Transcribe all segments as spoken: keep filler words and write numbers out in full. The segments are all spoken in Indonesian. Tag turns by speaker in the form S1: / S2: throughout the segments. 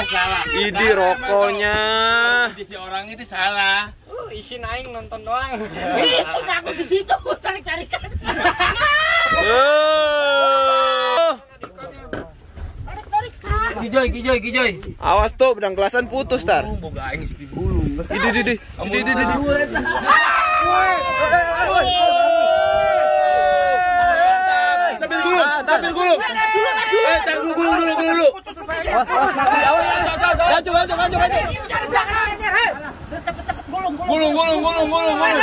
S1: salah.
S2: Idi rokoknya.
S1: Si orang itu salah.
S3: Uh, isi naing nonton doang.
S4: Itu aku di situ tarik-tarikan.
S1: Kijoy, kijoy, kijoy.
S2: Awas tuh, bedang gelasan putus tar.
S1: Boga aing di gulung.
S2: Idi idi idi. Idi idi idi.
S1: Sambil gulung, sambil gulung. Eh, tar dulu gulung dulu, gulung dulu.
S2: Awas awas. Maju maju maju maju.
S1: Gulung, gulung, gulung, gulung, gulung.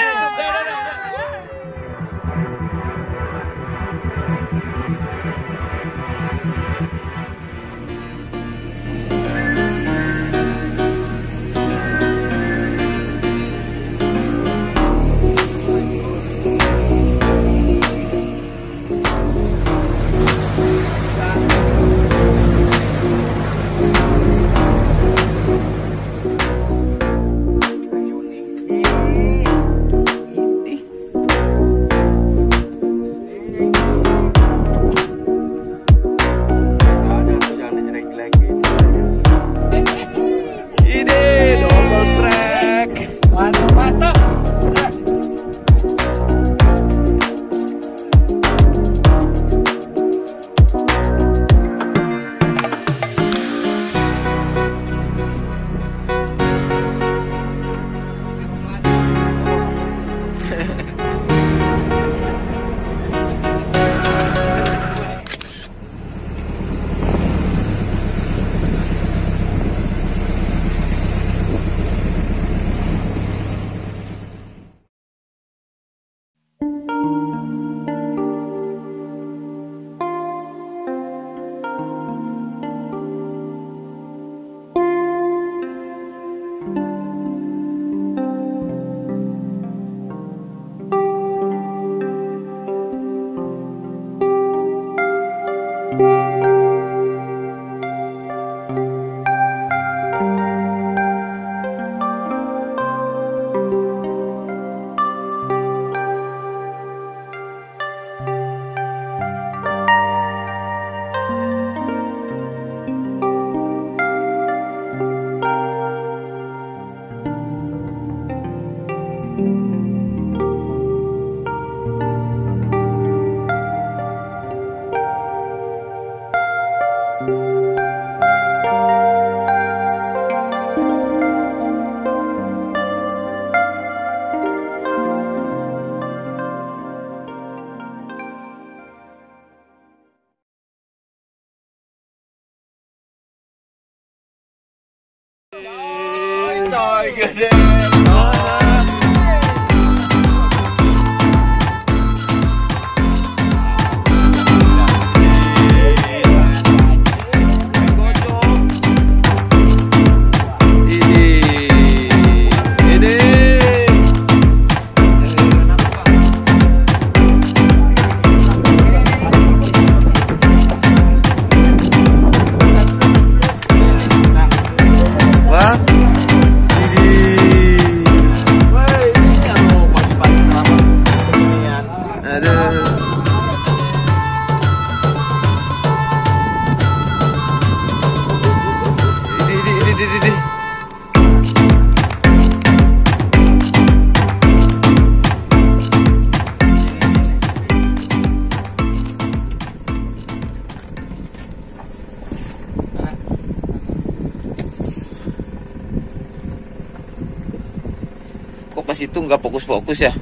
S2: Kok pas itu nggak fokus-fokus ya?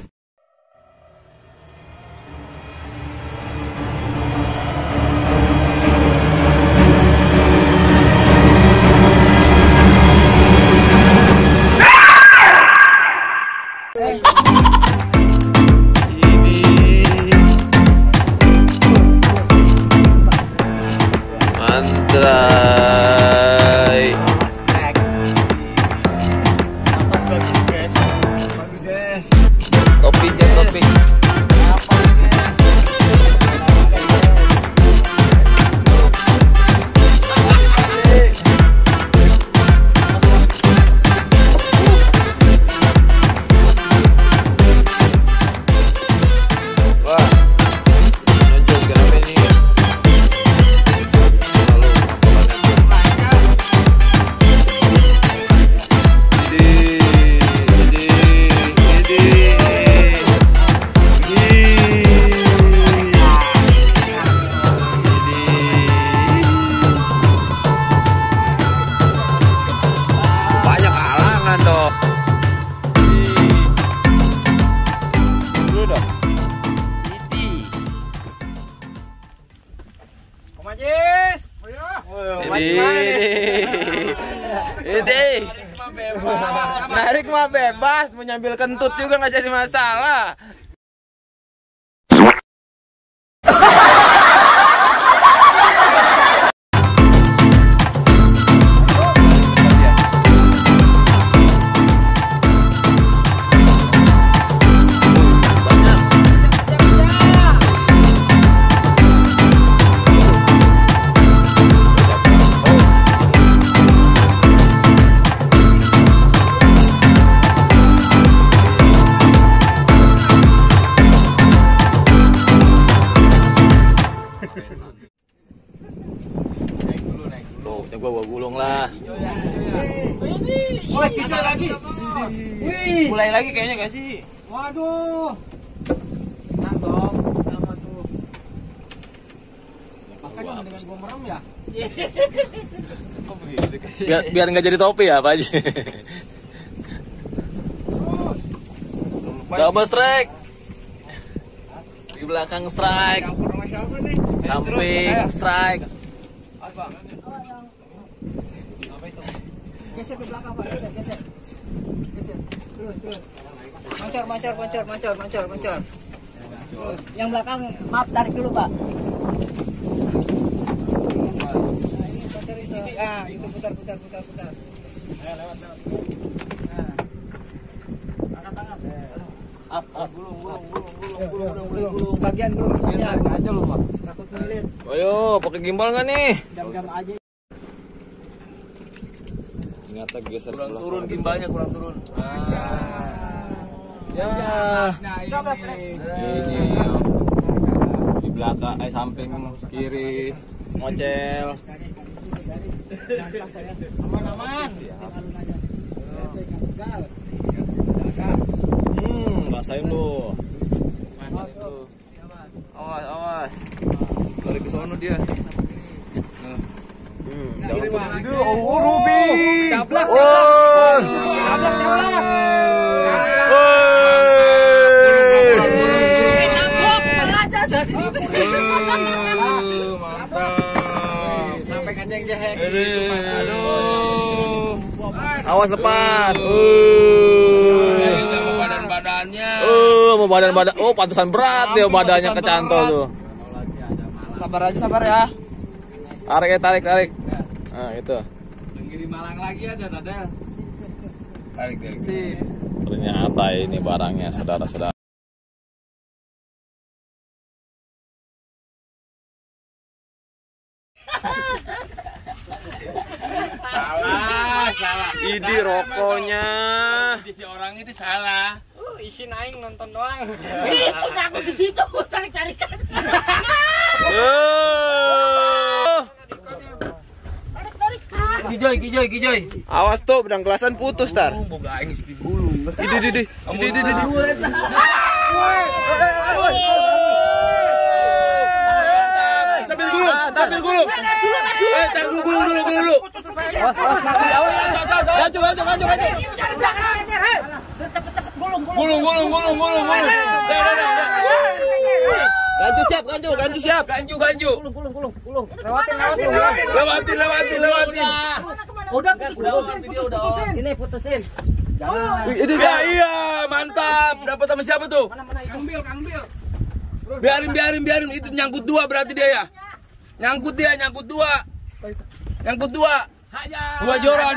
S2: Mantrai.
S3: Bagus guys. Majis.
S2: Ini, narik mah bebas, mau nyambil kentut juga nggak jadi masalah. Gua gua gulung lah.
S4: Oh, kita lagi. Wih.
S2: Mulai lagi kayaknya gak sih?
S4: Waduh. Tenang dong, sama tuh. Makanya dengan gua merem ya.
S2: Biar biar nggak jadi topi ya, Pak Haji. Double strike. Di belakang strike. Samping strike.
S4: Geser ke belakang, Pak. Geser, geser. Geser. Terus, terus. Mancor, mancor, mancor, mancor, mancor, mancor. Terus. Yang belakang, maaf, tarik dulu, Pak. Nah, ini putar itu. Ah, itu putar, putar, putar, putar. Ayo, lewat, lewat. Nah. Angkat, angkat. Up, up. Gulung, gulung, gulung, gulung, gulung, gulung, gulung. Bagian gulung, bagian. Aja lu, Pak. Takut ngelit.
S2: Ayo, pakai gimbal nggak nih?
S4: Jam-jam aja.
S2: Ternyata geser kurang turun gimbalnya, kurang turun. Ah. Ya.
S4: Nah, ini.
S2: Ini di belakang, eh samping kiri, mocel.
S4: Aman-aman.
S2: Hmm, rasain lu. Awas, awas. Lari ke sono dia. Hmm, jangan tuh. Oh, Ruby.
S4: Cablak,
S2: oh.
S4: cablak. Cablak, cablak. Sampai kanjeng jehek.
S2: Aduh. Awas lepas. Uh.
S1: Sama badan-badannya.
S2: Uh, mau badan-badan. Oh, pantesan berat ya badannya kecantol tuh. Sabar aja, sabar ya. Tarik, tarik, tarik. Nah, itu.
S1: Tenggiri Malang lagi aja, Tadel. Tarik, tarik.
S2: Ternyata ini barangnya, saudara-saudara.
S1: Salah, salah.
S2: Ini rokoknya.
S1: Si orang itu salah.
S3: Uh, isi naik nonton doang.
S4: Itu aku di situ tarik-tarikan.
S1: Kijoy, kijoy, kijoy.
S2: Awas tuh, benang gelasan putus tar.
S1: Boga aing di gulung.
S2: Di di di. Di di di.
S1: Sambil gulung, sambil gulung. Eh, tar gulung, gulung dulu, gulung dulu.
S2: Awas, awas. Maju, maju, maju, maju.
S1: Gulung, gulung, gulung, gulung, gulung. Dah, dah, dah.
S2: Ganju siap, ganju, ganju siap.
S1: Ganju, ganju.
S4: Gulung, gulung, gulung. Lewatin, lewatin,
S1: Lewatin, lewatin, lewatin.
S4: Udah, putusin, putusin. Ini putusin.
S2: Wih, ini
S1: Ya iya, mantap. Dapat sama siapa tuh?
S4: Kambil, kambil.
S1: Biarin, biarin, biarin. Itu nyangkut dua berarti dia ya. Nyangkut dia, nyangkut dua. Nyangkut dua. Dua joran.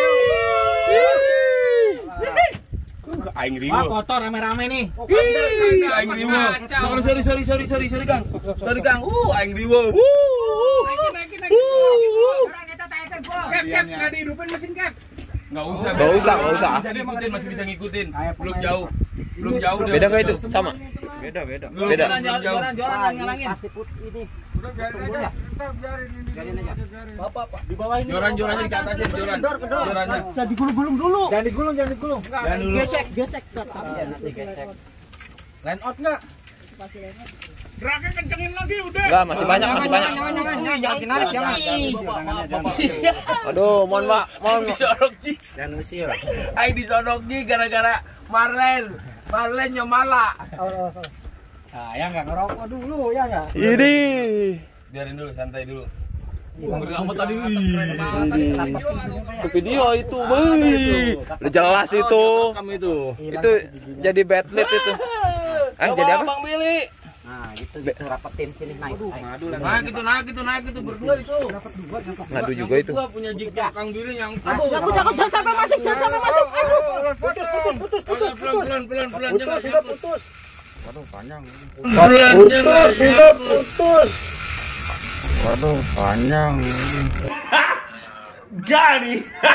S1: Aing riwo.
S4: Wah, kotor rame-rame nih.
S1: Ih, aing riwo. Sorry, sorry, sorry, sorry, sorry, sorry, Kang. Sorry, Kang. Uh, aing riwo. Uh.
S4: Naikin, naikin, naikin. Orang kita tayakan, Bro.
S3: Cap, cap, nggak dihidupin mesin cap.
S1: Enggak usah.
S2: Nggak usah, nggak usah.
S1: Bisa ngikutin, masih bisa ngikutin. Belum jauh. Belum jauh dia.
S2: Beda nggak itu? Sama.
S1: Beda, beda.
S2: Beda.
S1: Belum jauh.
S3: Jualan, jualan, yang ngalangin.
S4: Pasti putih ini.
S3: Udah biarin aja.
S4: Biarin aja.
S3: Bapak, Pak.
S4: Di bawah ini.
S1: Joran, jorannya di atasnya, joran.
S4: Kedor, kedor.
S1: Jorannya.
S4: Jangan digulung-gulung dulu. Jangan digulung, jangan digulung.
S1: Jangan dulu.
S4: Gesek, gesek. Iya, nanti gesek. Line out enggak? Pasti line out.
S3: Geraknya kencengin lagi udah.
S2: Enggak, masih banyak, masih banyak.
S4: Jangan, jangan, jangan. Jangan dinarik, jangan.
S2: Aduh, mohon Pak, mohon.
S1: Disodok Ji.
S4: Jangan usil.
S1: Aing disodok Ji gara-gara Marlen. Marlen nyomala.
S4: Nah, ya nggak ngerokok dulu, ya nggak?
S2: Ini.
S1: biarin dulu, santai dulu.
S2: Ngeri amat tadi. Ke video itu, Bang. Udah jelas itu.
S1: Itu.
S2: Itu jadi batlet itu. Ah, jadi apa?
S1: Bang Billy.
S4: Nah, gitu gitu rapetin sini naik.
S1: Naik itu, naik itu, naik itu berdua itu.
S2: Ngadu juga itu.
S1: Gua punya jig Kang Billy yang
S4: Aduh, aku jangan jangan sampai masuk, jangan sampai masuk. Aduh, putus, putus, putus, putus,
S1: pelan pelan pelan pelan
S4: putus,
S1: jangan
S4: sudah putus.
S1: Waduh panjang.
S4: Putus, sudah putus.
S1: Waduh panjang.
S3: Gani.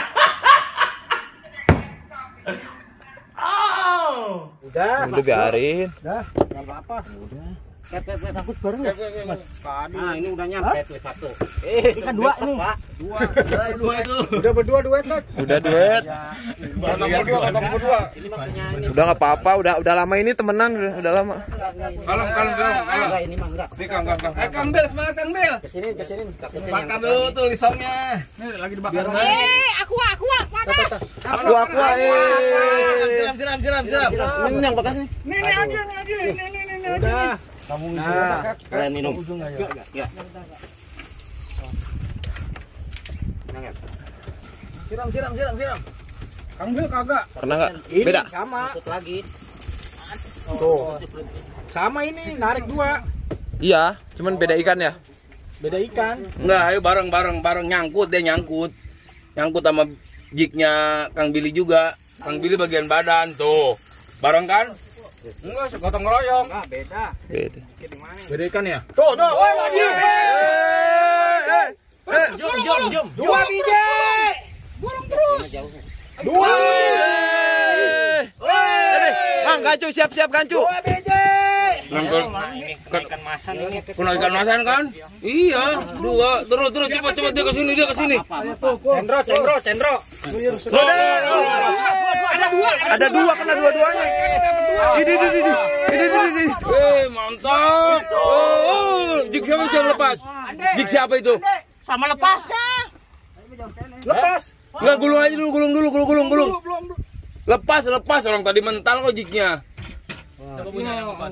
S4: Udah,
S2: Udah biarin.
S4: udah, enggak apa-apa. Udah. Kep, kep, kep, takut bareng ya? Nah, ini udah nyampe tuh satu. Eh, ini kan dua nih. Dua.
S1: Dua itu.
S4: Udah berdua duet, Tat.
S2: Udah duet.
S1: Nomor berdua, nomor berdua.
S4: Ini makanya ini.
S2: Udah nggak apa-apa, udah udah lama ini temenan, udah, udah lama.
S1: Kalem kalem kalem.
S4: Enggak, ini mah enggak.
S1: Nih Kang Kang Kang. Eh Kang Bel, semangat Kang Bel.
S4: Ke sini, ke sini.
S1: Bakar dulu tuh lisongnya. Nih lagi dibakar.
S3: Eh, aku aku panas.
S2: Aku aku eh.
S1: Siram siram siram siram.
S4: Ini yang bekasnya.
S3: Nih nih aja nih aja nih nih nih nih aja.
S4: Udah. Kamu nah, kalian minum. Ya.
S1: Siram siram siram siram. Kang Bel kagak.
S2: Kena nggak?
S4: Ini
S2: Beda.
S4: sama. Ikut lagi. Tuh. Sama ini narik dua.
S2: Iya, cuman beda ikan ya.
S4: Beda ikan.
S1: Enggak, ayo bareng bareng bareng nyangkut deh nyangkut. Nyangkut sama jignya Kang Billy juga. Kang Billy bagian badan tuh. Bareng kan? Enggak, segotong royong.
S4: Ah, beda.
S2: Beda.
S1: Beda ikan ya?
S4: Tuh, tuh. Woi, lagi.
S2: Eh, eh,
S4: Jom, jom, jom. Dua biji.
S3: Burung terus.
S4: Dua.
S2: eh, Mang, kancu siap-siap kancu.
S4: Dua biji.
S1: Nangkul.
S4: Ikan masan ini.
S1: Kena ikan masan kan? Iya, dua. Terus terus cepat cepat dia ke sini, dia ke sini.
S4: Cendro, cendro, cendro.
S1: Ada dua.
S2: Ada dua, kena dua-duanya. Ini, ini, ini, ini, ini, ini.
S1: Eh, mantap. Oh, jig siapa yang lepas? Jig siapa itu?
S3: Sama lepasnya.
S4: Lepas.
S1: Enggak, gulung aja dulu, gulung dulu, gulung gulung gulung. Lepas, lepas orang tadi mental kok jignya. Coba punya yang lepas.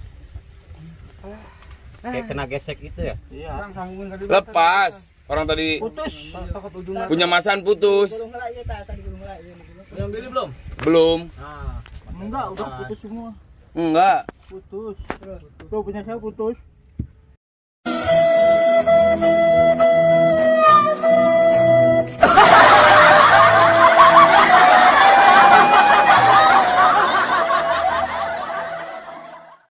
S4: Kayak kena gesek itu ya? Iya.
S1: Lepas. Orang tadi
S4: Putus.
S1: punya masan putus.
S4: Yang beli belum?
S1: Belum.
S4: Enggak, udah putus semua.
S1: Enggak.
S4: Putus. Tuh punya saya putus.